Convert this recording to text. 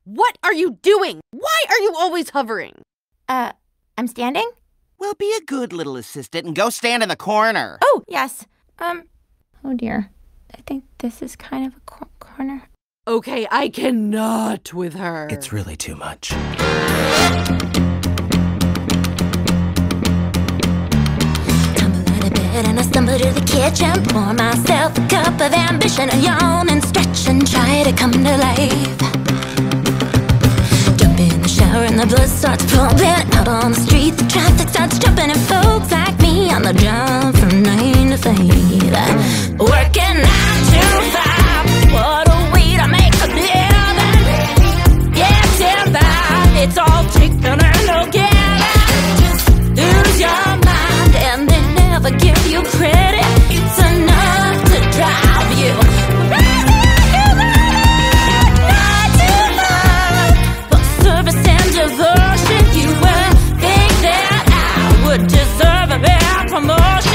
What are you doing? Why are you always hovering? I'm standing? Well, be a good little assistant and go stand in the corner. Oh, yes. Oh dear. I think this is kind of a corner. Okay, I cannot with her. It's really too much. Tumble out of bed and I stumble to the kitchen. Pour myself a cup of ambition and yawn and stretch and try to come to life. Jump in the shower and the blood starts pumping. Out on the street, the traffic starts jumping. And folks like me on the job from 9 to 5. Working 9 to 5. What a way to make a living. Yeah, till that it's all taken and together. Just lose your mind and they never give you credit. It's enough to drive you crazy. 9 to 5. For service and devotion, you would think that I would deserve a better promotion.